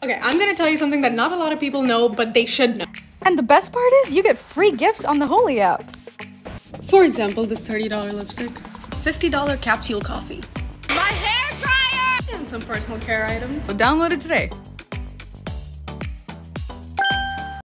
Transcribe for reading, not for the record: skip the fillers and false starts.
Okay, I'm gonna tell you something that not a lot of people know, but they should know. And the best part is you get free gifts on the Holy app. For example, this $30 lipstick, $50 capsule coffee, My hair dryer! and some personal care items. So download it today.